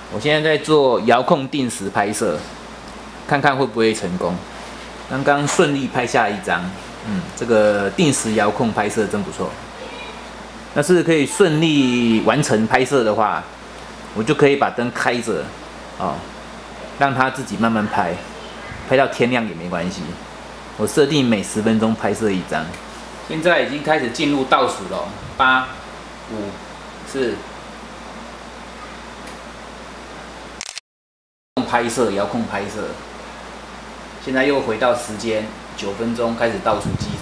我现在在做遥控定时拍摄，看看会不会成功。刚刚顺利拍下一张，这个定时遥控拍摄真不错。但是可以顺利完成拍摄的话，我就可以把灯开着，让它自己慢慢拍，拍到天亮也没关系。我设定每10分钟拍摄一张。现在已经开始进入倒数了，8、5、4。拍摄遥控拍摄，现在又回到时间9分钟，开始倒数计